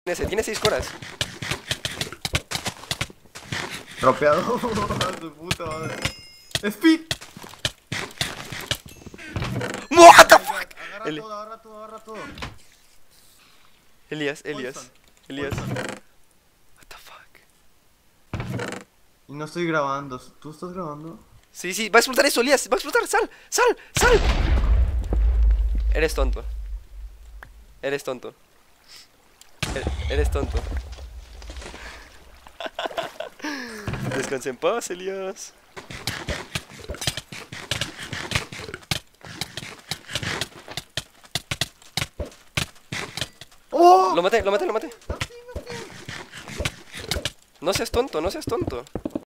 Tiene 6 coras. Dropeado. A su puta madre. Speed. What the fuck. Agarra todo. Elías. Poison. What the fuck. Y no estoy grabando. ¿Tú estás grabando? Sí, va a explotar eso, Elías. Va a explotar. Sal. Eres tonto. Eres tonto. Descansa en paz, Elías. ¡Oh! Lo maté. No seas tonto.